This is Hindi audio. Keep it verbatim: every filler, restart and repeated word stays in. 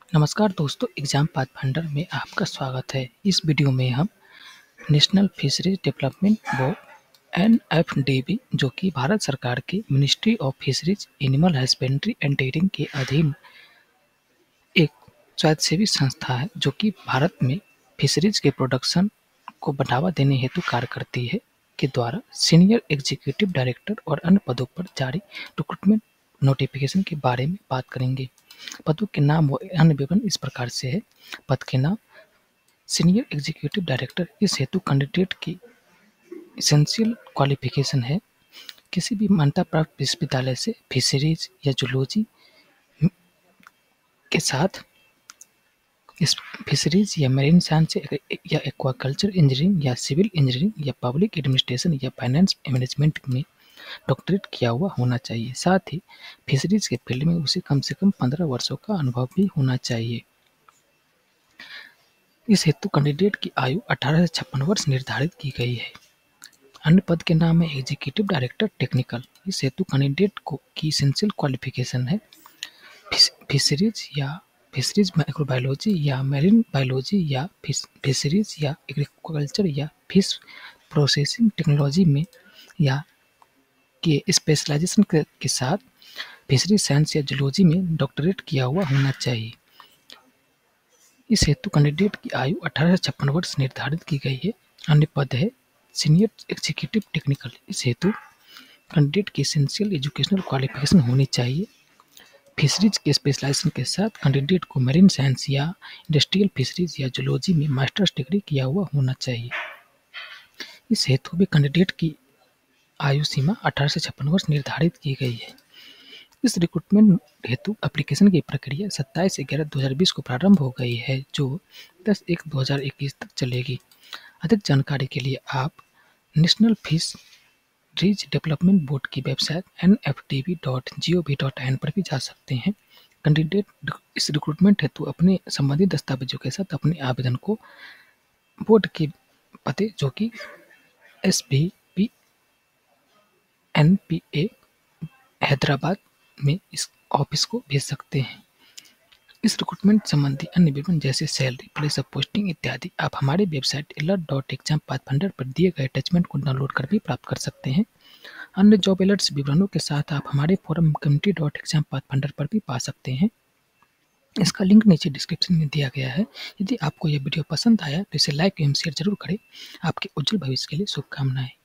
नमस्कार दोस्तों, एग्जाम पाथफाइंडर में आपका स्वागत है। इस वीडियो में हम national fisheries development board N F D B जो कि भारत सरकार की ministry of fisheries, animal husbandry and dairying के अधीन एक स्वयंसेवी संस्था है जो कि भारत में फिशरीज के प्रोडक्शन को बढ़ावा देने हेतु कार्य करती है, के द्वारा सीनियर एग्जीक्यूटिव डायरेक्टर और अन्य पदों पर जारी रिक्रूटमेंट नोटिफिकेशन के बारे में बात करेंगे। पदों के नाम व अन्य विवरण इस प्रकार से है। पद के नाम सीनियर एग्जीक्यूटिव डायरेक्टर। इस हेतु कैंडिडेट की एसेंशियल क्वालिफिकेशन है किसी भी मान्यता प्राप्त विश्वविद्यालय से फिशरीज या जूलॉजी के साथ इस फिशरीज या मेरीन साइंस या एक्वाकल्चर इंजीनियरिंग या सिविल इंजीनियरिंग या पब्लिक एडमिनिस्ट्रेशन या फाइनेंस मैनेजमेंट में डॉक्टरेट किया हुआ होना चाहिए। साथ ही फिशरीज के फील्ड में उसे कम से कम पंद्रह वर्षों का अनुभव भी होना चाहिए। इस हेतु कैंडिडेट की आयु अठारह से छप्पन वर्ष निर्धारित की गई है। अन्य पद के नाम है एग्जीक्यूटिव डायरेक्टर टेक्निकल। इस हेतु कैंडिडेट को की एसेंशियल क्वालिफिकेशन है फिशरीज या फिशरीज माइक्रोबायोलॉजी या मेरीन बायोलॉजी या फिशरीज या एग्रीकल्चर या फिश प्रोसेसिंग टेक्नोलॉजी में या के स्पेशलाइजेशन के, के साथ फिशरीज साइंस या जूलॉजी में डॉक्टरेट किया हुआ होना चाहिए। इस हेतु कैंडिडेट की आयु अठारह से छप्पन वर्ष निर्धारित की गई है। अन्य पद है सीनियर एग्जीक्यूटिव टेक्निकल। इस हेतु कैंडिडेट की एसेंशियल एजुकेशनल क्वालिफिकेशन होनी चाहिए। फिशरीज के स्पेशलाइजेशन के साथ कैंडिडेट को मेरीन साइंस या इंडस्ट्रियल फिशरीज या जूलॉजी में मास्टर्स डिग्री किया हुआ होना चाहिए। इस हेतु भी कैंडिडेट की आयु सीमा अठारह से छप्पन वर्ष निर्धारित की गई है। इस रिक्रूटमेंट हेतु एप्लीकेशन की प्रक्रिया सत्ताईस ग्यारह दो हज़ार बीस को प्रारंभ हो गई है, जो दस एक दो हज़ार इक्कीस तक चलेगी। अधिक जानकारी के लिए आप नेशनल फिशरीज डेवलपमेंट बोर्ड की website N F D B dot G O V dot in पर भी जा सकते हैं। कैंडिडेट इस रिक्रूटमेंट हेतु अपने संबंधित दस्तावेजों के साथ अपने आवेदन को बोर्ड के पते जो कि S B P N P A Hyderabad में इस ऑफिस को भेज सकते हैं। इस रिक्रूटमेंट संबंधी अन्य विवरण जैसे सैलरी, प्लेस ऑफ पोस्टिंग इत्यादि आप हमारे website alert dot exam pathfinder पर दिए गए अटैचमेंट को डाउनलोड कर भी प्राप्त कर सकते हैं। अन्य जॉब अलर्ट्स विवरणों के साथ आप हमारे forum community dot exam pathfinder पर भी पा सकते हैं। इसका लिंक नीचे डिस्क्रिप्शन में दिया गया है। यदि आपको यह वीडियो पसंद आया तो इसे लाइक एवं शेयर जरूर करें। आपके उज्जवल भविष्य के लिए शुभकामनाएं।